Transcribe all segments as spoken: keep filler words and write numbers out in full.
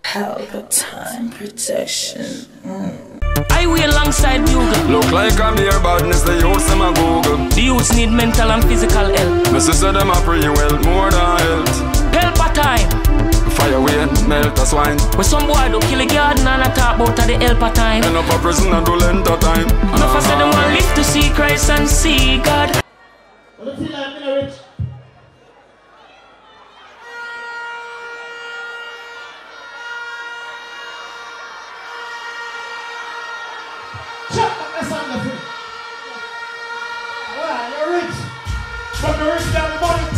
Pelpa time protection. Mm. I will alongside Bugle. Look like I'm near badness, the youths them a Google. The youths need mental and physical help. My sister them a pretty well, more than health. Pelpa time. Fire wind, melt a swine. When some boy do kill a garden and I talk about the Pelpa time. End up a prison and do length of time. Enough I said them want live to see Christ and see God. What do you feel like, you know, Rich? Shut up, that's on the thing. Well, you're rich. But you're rich down the bottom.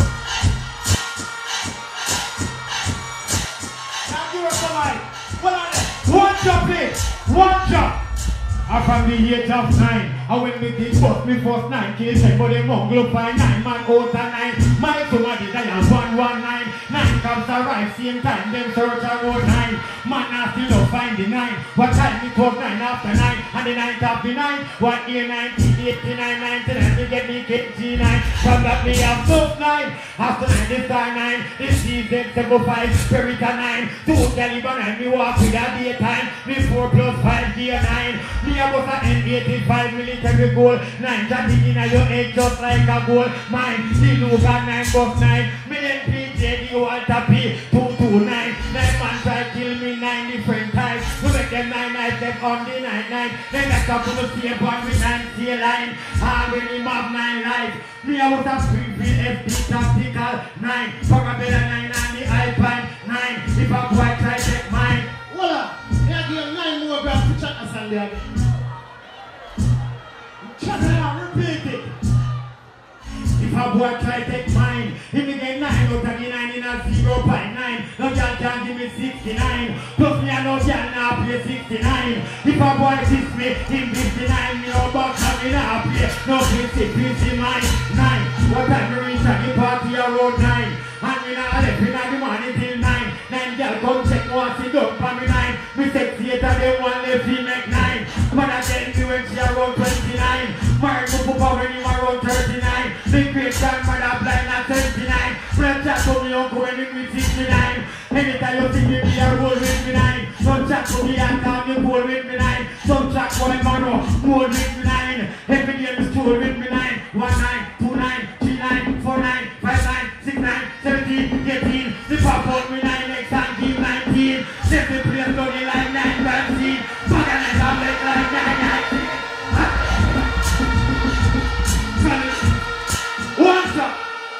Now give us some light. What are they? One jump in. One jump. I'm from the age of nine. I went with this bus, me first nine kids, but they won't look by nine, man out of nine. My somebody dial one one nine. Nine comes arrive, same time, them search a road nine. Man, I still don't find the nine. What time it was nine after nine, and the ninth after nine. One year nineteen eighty-nine, ninety-nine, to get me K G nine. From that me have both nine. After nine, this time nine. This season seven five, spirit a nine. Two caliber nine, me walk with a daytime. Me four plus five, gear nine. Me I was an N eighty-five military goal. Nine jumping in your head just like a goal. Mine, the Luga nine buff nine. Me N P J, the Walter P, two two nine. Nine man try kill me nine different times. To make them nine nights, them on the nine nine. Then I come to the same one with nine tail line. Ah, when him have nine life. Me I was a Springfield F D tactical nine. Barbuda nine and the Alpine nine. If I boy try take mine. Voila! I give you nine more grams to chat us on there again. Shut it out, repeat it. If a boy try take mine, he me get nine out of the nine in a zero point nine. No girl can give me sixty-nine. Plus me and no girl now play sixty-nine. If a boy kiss me, him fifty-nine. Me no box and me now play no fifty, fifty mine. Nine. What time we reach at the party around nine? And me now left in the morning till nine. Nine girl come check one sit up for me nine. Me sexy eight and them one left he make nine. Man I tell me when she around twenty-nine. Mark up up when you around thirty-nine. The great grandmother blind at seventy-nine. When I chat to me uncle when him with sixty-nine. Anytime you see me be a roll with me nine. Some chat to me and down you pull with me nine. Some chat for him and roll with me nine. Every day is two with me nine. One nine, two nine, three nine, four nine, five nine, six nine, seventeen, eighteen. The pop out me nine next time give nineteen. Seven place looking like nine nineteen. Back and I come like nine nineteen. What's up?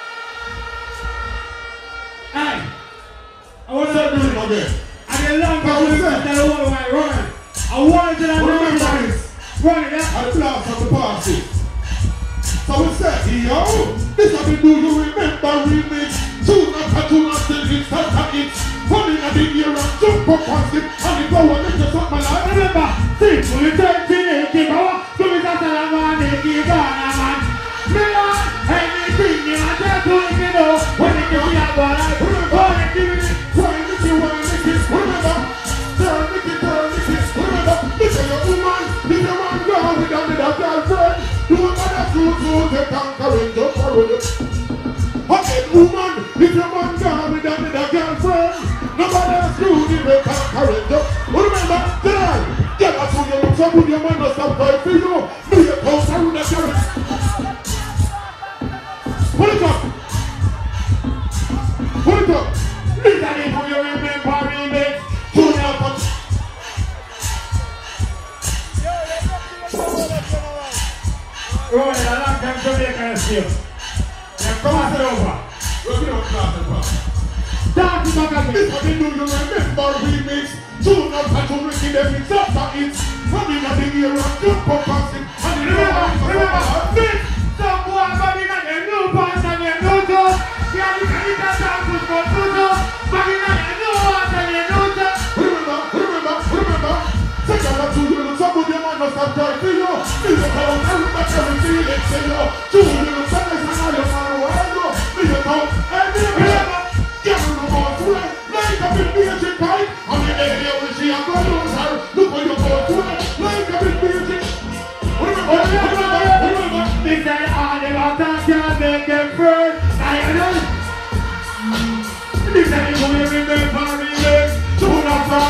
Hey, I want to do it again. I get long time to tell the whole way running. I want to know this. Run it up. I blast on the party. So we said, yo, this is the do you remember remix. Tune after tune until it's after it's. Running at the ear and jump up on it. And the power makes you suck my life. Remember, six to the thirteen, eighty power. Do it as a man, eighty Ghana man. Me want anything you want to do it, you know. When it gives me a ball, I put it on and give it. Why make you want to make it? Remember, turn make it, turn make it. Remember, this is your woman. If your man go with a little girlfriend, do what other food to the conquering, jump around it. Okay, woman, if your man go with a little girlfriend, nobody else do the conquering, jump. Remember, girl, get us on your looks up with your man must have fight for you. Be a close around the girl. Put it up! Put it up! Listen it for you remember remix. Tune up on... Roll it, I like them Jamaica still. Now come on, sit over. We're going to class it back. Start it back again. This is what they do, you remember remix. Tune up and tune with them, it's after it's. Running at the ear and jump up and sit. And Remember, remember, this some boy body and your new pants and your new toes. Yeah, you can eat that dance with your two toes. Body and your new pants and your new toes. remember, remember, remember. Second or two, you look some of your man must have tried for you. Me look out, I look at everything they say you. Two, you look seven, and all your man who I know. Me look out, and me remember. Get on the ball, to it. Like a big music pipe. On the day, you will see a good lose her. Look where you go to it. Like a big music. Remember, remember, remember. This is all the water can make them burn. I know. This is the way we make for remix. Tune up from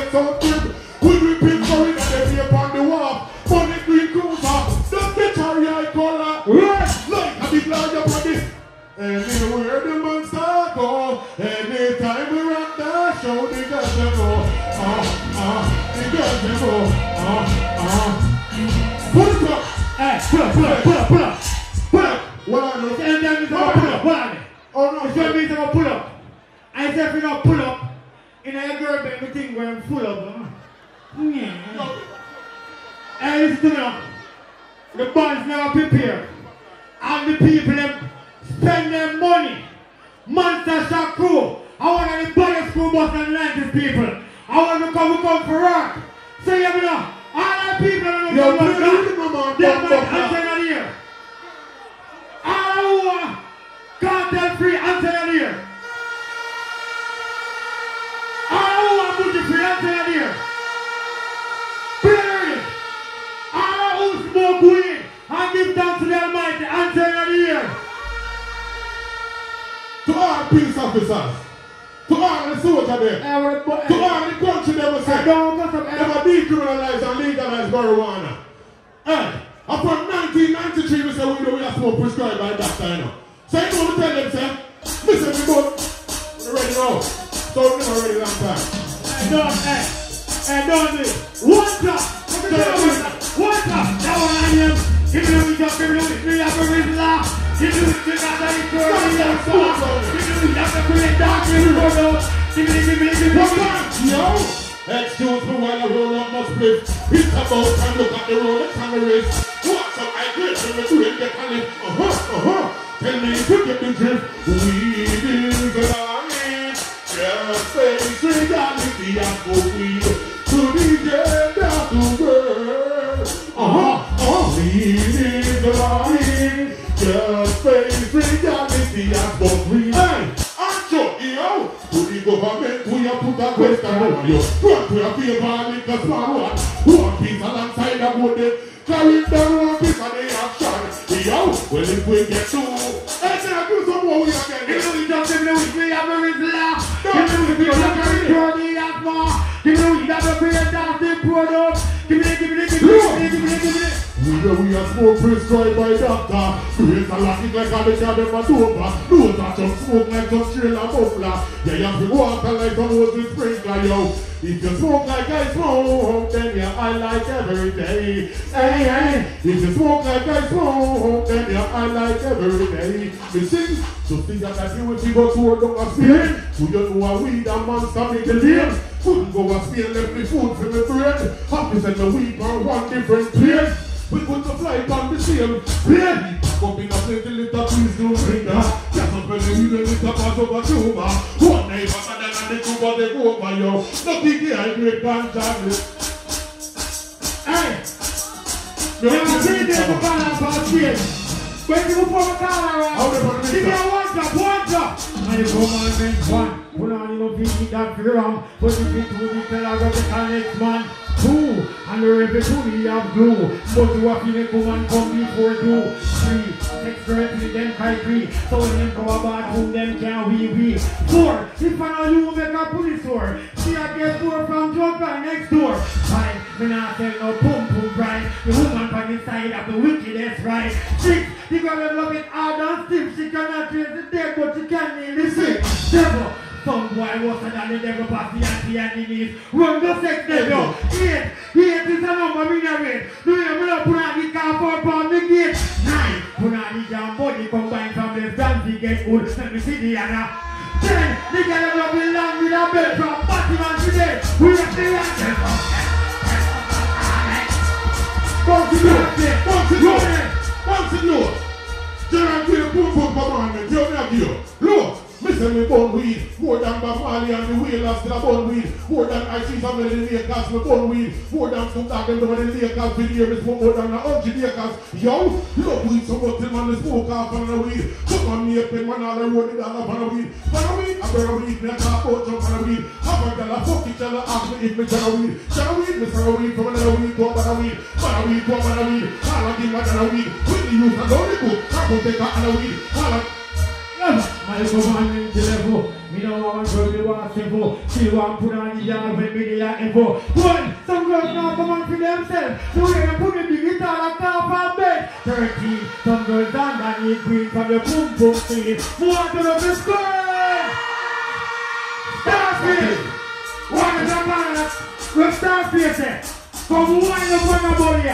get some trip. We do pink for it and they be upon the wall. Money green cruiser, just get your eye color. Right, like a big larger body. Anywhere the monster go, anytime we rock the show, the girls they go. Ah, ah, the girls they go. Ah, ah. Pull it up. Hey, pull up, pull up, pull up, pull up. Pull up. What I know? And then it's gonna pull up, pull up. Oh no, it's gonna be gonna pull up. I said if you don't pull up, in a girl bed, we think we're full of them. Yeah. Hey, listen to me now. The bonds never prepare. And the people them spend their money. Monster Shock Crew. I want the biggest school bus and nineties people. I want to come, come for work. So you know, all the people that Yo, know play the rhythm, man. they're my answer not here. All who are cartel free answer not here. All who are booty free answer not here. Period. All who smoke weed and give thanks to the Almighty answer not here. To all peace officers, to all the soldiers there, Uh, but, to all the country they will I say, don't go from they will decriminalize and legalize marijuana. Hey, and from nineteen ninety-three we say we know we have smoke prescribed by doctor, you know. So you know what tell them, say, listen, we both we're ready now. So we're never ready long time. Hey, don't, hey, hey, don't do it. One drop. One drop. One drop. That one I am. Give me the week up, give me the week. We have a reason laugh. Give me the week, give me the week. Give me the week, give me the week. Have to bring it down. Give me the week. Give me the, give me the, give me the. Yo, excuse me while I roll up my split. It's about time look at the Rolex and the wrist. What's up, I get from the two and get a lift. Uh-huh, uh-huh. Tell me if you get the drift. Weed is the line. Just face reality and go weed to the end of the world. Uh-huh, uh-huh. Weed is the line. Just face reality and go weed. Hey, Ancho, yo. To the government, we have put a question on you. What we have paid for it, because one one piece alongside the wood. Carry down one piece of the action. Yo, well if we get to, hey, can I do some more we again? Give me the week, give me the week. We have a reason laugh. Give me the week, give me the week. Have more. Give me the week, have a great dance in product. Give me the, give me the, give me the, give me the, give me the, give me the. We know we are smoke prescribed by doctor. Create a lacking like a lick of them a doper. Those that just smoke like some trailer muffler. Yeah, you have to water like some hose sprinkler, yo. If you smoke like I smoke, then you I like every day. Hey, hey. If you smoke like I smoke, then you I like every day. Me sing, so sing that I do with people who are not a Spain. Who you know a weed and monster make a lane. Couldn't go a Spain, left me food for me bread. Happy send the weed on one different place. We put the flight on the same plane. Come in a plane till it a please do bring that. Just up when the wheel it a pass over Cuba. One night faster than the Cuba they go over yo. Nothing here great ganja. Hey! You have seen this for Ghana for Spain. When you go for Ghana, give me a one drop, one drop. And the commandment one. Put on you know beat that freedom. But if it will be tell us the next man. Two, and the rebel to the have blue. But you are feeling come and come before you. Three, sex currently them country. So them go about whom them can we we. Four, if I know you make a police door. See I get four from drug guy next door. Five, me not tell no pum pum bride. The woman from the side of the wickedest right. Six, you gotta love it hard and stiff. She cannot trace the dead but she can nail the sick. Seven, some boy was than the devil past the auntie and the knees. Run the sex devil. Eight. Eight is a number me a rate. Do you know put on the car for pound the gate? Nine. Put on the jam body combined from the dance get good. Let me see the other. Ten. The girl of the land with a belt from Batman today. We have the answer. Continue. Continue. Continue. General Queen Boom Boom Commandment. You have you. Look. Listen, me born weed, more than Bob Marley and the Whalers still a born weed, more than I see some of the Lakers, me born weed, more than some dog them over the Lakers, with the air smoke more than a hundred acres. Yo, love weed so much till man the smoke off on the weed. Come on me up in man all the road it all up on the weed. On the weed, I burn weed, me a talk about jump on the weed. Have a girl a fuck each other, ask me if me try weed. Try weed, me try weed, from another weed, go up on the weed. On the weed, go up on the weed, all of them on the weed. With the youth and all the good, I go take her on the weed. All of My government level. Me know one girl me want simple. She want put on the yard when me they are info. One, some girls now come on for themselves. So we can put the big guitar like top and bed. Thirteen, some girls underneath green from the boom boom thing. Want to love the square. Starfield. One is a man. We're Starfield there. Come wind up on the body.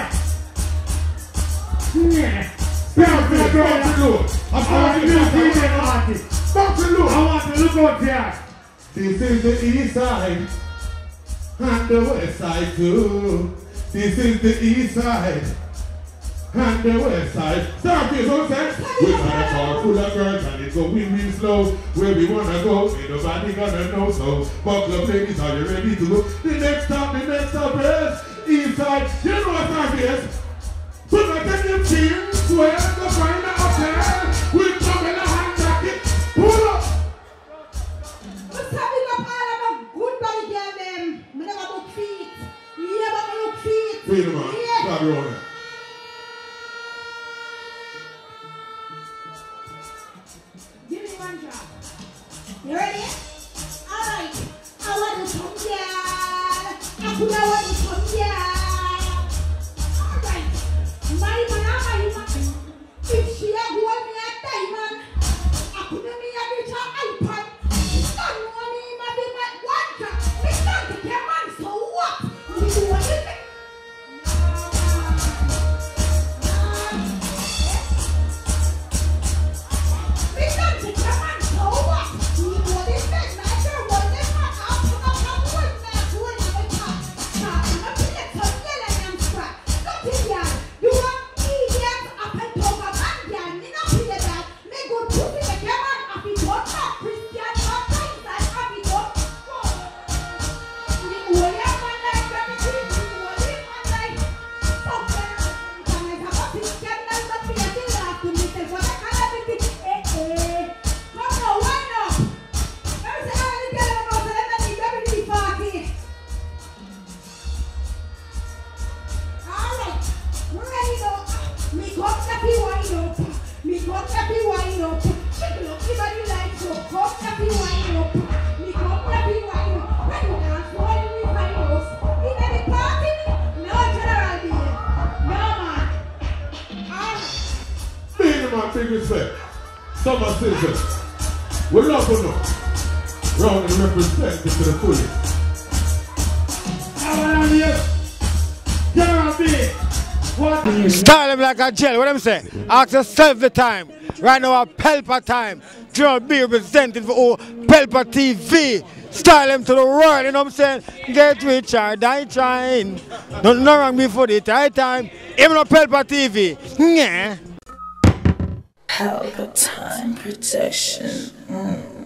Yeah. Starfield, girl, to do. I want to do the artist. I want to look out there. This is the east side and the west side too. This is the east side and the west side. Start this whole set. We got a car full of girls and it's going real slow. Where we wanna go, ain't nobody gonna know. So buckle up, ladies, are you ready to go? The next stop, the next stop is east side. You know what time is? Put my ten them teams where the find up there. We come in a hand jacket. Pull up. What's happening up all of them? Good body girl them. Me never look feet. Yeah, but me look feet. Feel man. Yeah. Stop rolling. Give me one drop. You ready? Alright. I want to come down. I could have want to come down. Alright. My man, my man. If she had won me a diamond, I could have me a rich iPad. Don't know me, my big man, one drop. Me don't take your man, so what? Me do what you think. Me don't take your man, so what? Me do what you think. Me don't want this man up to the top. What me do when I'm a top? Top, I'm a plate of yellow and scrap. Don't think ya. You want idiot up and talk a man, ya. Me not feel that. Me go to the your man up in talk up. Christian up and up in talk. Me do what you man like. Me do what you man like. Something. Can I have a Christian and the fear to laugh to me? Say what I call it. Eh eh. Come now, wind up. Let me say how many girls know so let me need every party. Alright, ready now. Me come happy wind up. Me come happy wind up. Shake up the body like so. Come happy wind up. Me come happy wind up. When you dance, what do we find us? In any party, no general beer. No man. Alright. Big man, big respect. Summa Sizzle. We love you now. Round and representing to the fullest. I want to hear. General B. What? Style him like a gel, what I'm saying? Ask yourself the time. Right now, our Pelpa time. General B representing for all Pelpa T V. Style him to the world, you know what I'm saying? Get rich or die trying. Nothing wrong before the right time. Even on Pelpa T V. Yeah. Pelpa time protection. Mm.